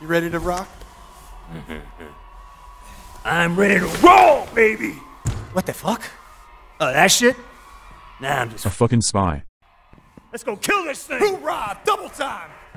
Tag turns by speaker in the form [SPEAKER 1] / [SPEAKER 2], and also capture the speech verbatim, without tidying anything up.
[SPEAKER 1] You ready to rock?
[SPEAKER 2] I'm ready to roll, baby!
[SPEAKER 1] What the fuck?
[SPEAKER 2] Oh, that shit? Nah, I'm just...
[SPEAKER 3] A fucking spy.
[SPEAKER 2] Let's go kill this thing!
[SPEAKER 1] Hoorah! Double time!